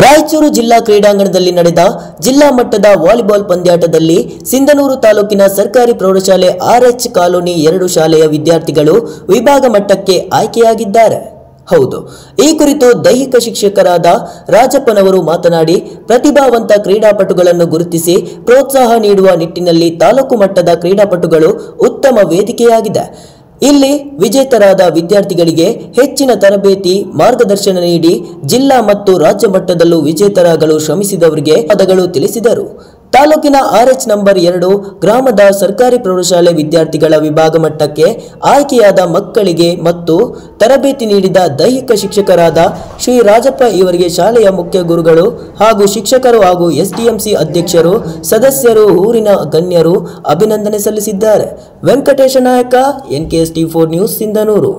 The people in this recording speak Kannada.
ರಾಯಚೂರು ಜಿಲ್ಲಾ ಕ್ರೀಡಾಂಗಣದಲ್ಲಿ ನಡೆದ ಜಿಲ್ಲಾ ಮಟ್ಟದ ವಾಲಿಬಾಲ್ ಪಂದ್ಯಾಟದಲ್ಲಿ ಸಿಂಧನೂರು ತಾಲೂಕಿನ ಸರ್ಕಾರಿ ಪ್ರೌಢಶಾಲೆ R.H. ಕಾಲೋನಿ 2 ಶಾಲೆಯ ವಿದ್ಯಾರ್ಥಿಗಳು ವಿಭಾಗ ಮಟ್ಟಕ್ಕೆ ಆಯ್ಕೆಯಾಗಿದ್ದಾರೆ. ಹೌದು, ಈ ಕುರಿತು ದೈಹಿಕ ಶಿಕ್ಷಕರಾದ ರಾಜಪ್ಪನವರು ಮಾತನಾಡಿ, ಪ್ರತಿಭಾವಂತ ಕ್ರೀಡಾಪಟುಗಳನ್ನು ಗುರುತಿಸಿ ಪ್ರೋತ್ಸಾಹ ನೀಡುವ ನಿಟ್ಟಿನಲ್ಲಿ ತಾಲೂಕು ಮಟ್ಟದ ಕ್ರೀಡಾಪಟುಗಳು ಉತ್ತಮ ವೇದಿಕೆಯಾಗಿದೆ. ಇಲ್ಲಿ ವಿಜೇತರಾದ ವಿದ್ಯಾರ್ಥಿಗಳಿಗೆ ಹೆಚ್ಚಿನ ತರಬೇತಿ ಮಾರ್ಗದರ್ಶನ ನೀಡಿ ಜಿಲ್ಲಾ ಮತ್ತು ರಾಜ್ಯ ಮಟ್ಟದಲ್ಲೂ ವಿಜೇತರಾಗಲು ಶ್ರಮಿಸಿದವರಿಗೆ ಪದಗಳು ತಿಳಿಸಿದರು. ತಾಲೂಕಿನ R.H.No.2 ಗ್ರಾಮದ ಸರ್ಕಾರಿ ಪ್ರೌಢಶಾಲೆ ವಿದ್ಯಾರ್ಥಿಗಳ ವಿಭಾಗ ಮಟ್ಟಕ್ಕೆ ಆಯ್ಕೆಯಾದ ಮಕ್ಕಳಿಗೆ ಮತ್ತು ತರಬೇತಿ ನೀಡಿದ ದೈಹಿಕ ಶಿಕ್ಷಕರಾದ ಶ್ರೀ ರಾಜಪ್ಪ ಇವರಿಗೆ ಶಾಲೆಯ ಮುಖ್ಯ ಗುರುಗಳು ಹಾಗೂ ಶಿಕ್ಷಕರು ಹಾಗೂ SDMC ಅಧ್ಯಕ್ಷರು, ಸದಸ್ಯರು, ಊರಿನ ಗಣ್ಯರು ಅಭಿನಂದನೆ ಸಲ್ಲಿಸಿದ್ದಾರೆ. ವೆಂಕಟೇಶ ನಾಯಕ, NKS TV4 ನ್ಯೂಸ್, ಸಿಂಧನೂರು.